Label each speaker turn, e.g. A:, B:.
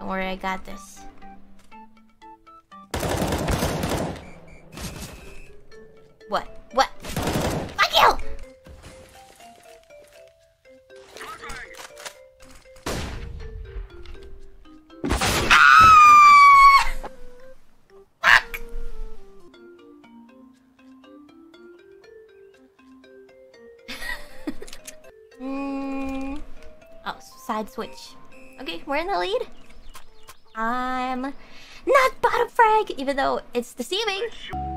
A: Don't worry, I got this. What? What? Fuck you! Oh, side switch. Okay, we're in the lead. I'm not bottom frag, even though it's deceiving.